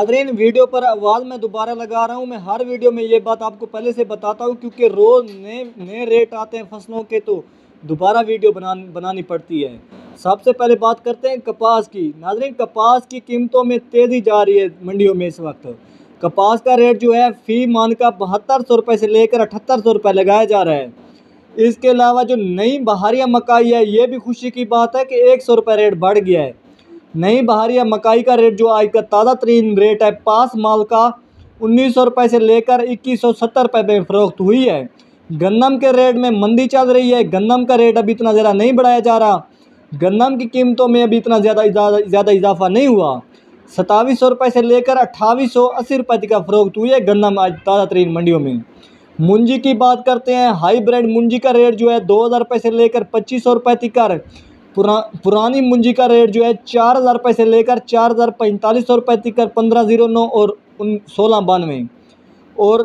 Nadreen, video पर आवाज़ मैं दोबारा लगा रहा हूँ। मैं हर वीडियो में ये बात आपको पहले से बताता हूँ, क्योंकि रोज़ नए नए रेट आते हैं फसलों के, तो दोबारा वीडियो बनानी पड़ती है। सबसे पहले बात करते हैं कपास की। नादरीन, कपास की कीमतों में तेज़ी जा रही है मंडियों में। इस वक्त कपास का रेट जो है फ़ी मान का 7200 रुपये से लेकर 7800 रुपये लगाया जा रहा है। इसके अलावा जो नई बहारिया मकाई है, ये भी खुशी की बात है कि 100 रुपये रेट बढ़ गया है। नई बहारिया मकाई का रेट जो आज का ताज़ा तरीन रेट है, पास माल का 1900 रुपये से लेकर 2170 रुपये में फ़रोख्त हुई है। गन्नम के रेट में मंदी चल रही है। गन्नम का रेट अभी इतना ज़्यादा नहीं बढ़ाया जा रहा। गन्नम की कीमतों में अभी इतना ज़्यादा इजाफा नहीं हुआ। 2700 रुपये से लेकर 2880 रुपये का फ़रोख्त हुई है गन्नम आज ताज़ा तरीन मंडियों में। मुंजी की बात करते हैं। हाईब्रिड मुंजी का रेट जो है 2000 रुपये से लेकर 2500 रुपये तक। पुरानी मुंजी का रेट जो है 4000 रुपये से लेकर 4500 रुपये तक, 1509 और 1692। और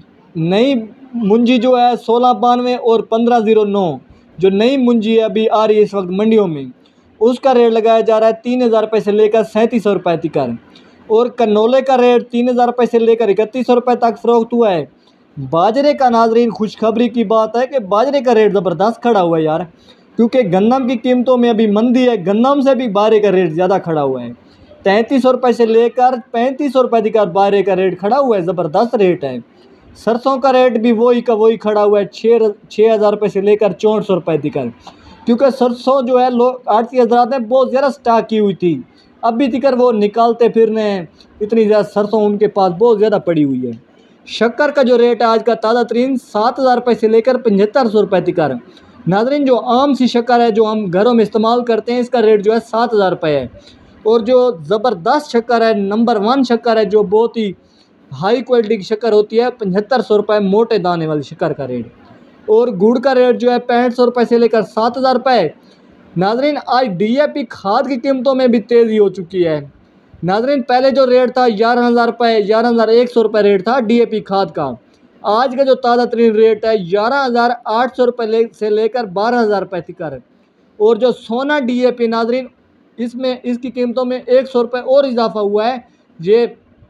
नई मुंजी जो है 1692 और 1509, जो नई मुंजी है अभी आ रही है इस वक्त मंडियों में, उसका रेट लगाया जा रहा है 3000 रुपये से लेकर 3700 रुपये तक। और कन्नोले का रेट 3000 रुपये से लेकर 3100 रुपये तक फ़रोख्त हुआ है। बाजरे का नाजरीन खुशखबरी की बात है कि बाजरे का रेट ज़बरदस्त खड़ा हुआ है यार, क्योंकि गन्नम की कीमतों में अभी मंदी है। गन्नम से भी बाजरे का रेट ज़्यादा खड़ा हुआ है। 3300 रुपये से लेकर 3500 रुपये तक बाजरे का रेट खड़ा हुआ है। ज़बरदस्त रेट है। सरसों का रेट भी वही का वही खड़ा हुआ है, 6000 रुपये से लेकर 6400 रुपये तक। क्योंकि सरसों जो है लोग आड़ती हजरात ने बहुत ज़्यादा स्टॉक की हुई थी, अभी तक वो निकालते फिरने हैं। इतनी ज़्यादा सरसों उनके पास बहुत ज़्यादा पड़ी हुई है। शक्कर का जो रेट है आज का ताज़ा तरीन 7000 रुपये से लेकर 7500 रुपये तक। नाजरीन, जो आम सी शक्कर है जो हम घरों में इस्तेमाल करते हैं, इसका रेट जो है 7000 रुपये है। और जो ज़बरदस्त शक्कर है, नंबर 1 शक्कर है, जो बहुत ही हाई क्वालिटी की शक्कर होती है, 7500 रुपये मोटे दाने वाली शक्कर का रेट। और गुड़ का रेट जो है 6500 रुपये से लेकर 7000 रुपये। नाजरीन, आज DAP खाद की कीमतों में भी तेज़ी हो चुकी है। नाजरीन, पहले जो रेट था 11000 रुपये, 11100 रुपये रेट था DAP खाद का। आज का जो ताज़ा तरीन रेट है 11800 रुपये से लेकर 12000 रुपये तक। और जो सोना DAP नाजरीन, इसमें इसकी कीमतों में 100 रुपये और इजाफा हुआ है। ये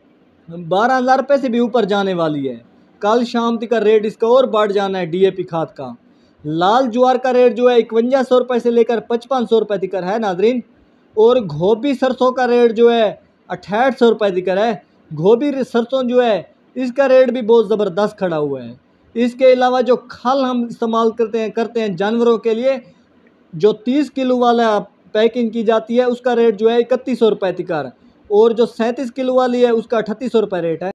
12000 रुपये से भी ऊपर जाने वाली है। कल शाम तक का रेट इसका और बढ़ जाना है DAP खाद का। लाल ज्वार का रेट जो है 5100 रुपये से लेकर 5500 रुपये तक है नाजरीन। और गोभी सरसों का रेट जो है 6800 रुपये तक है। गोभी सरसों जो है इसका रेट भी बहुत ज़बरदस्त खड़ा हुआ है। इसके अलावा जो खल हम इस्तेमाल करते हैं जानवरों के लिए, जो 30 किलो वाला पैकिंग की जाती है, उसका रेट जो है 3100 रुपये तक। और जो 37 किलो वाली है उसका 3800 रुपये रेट है।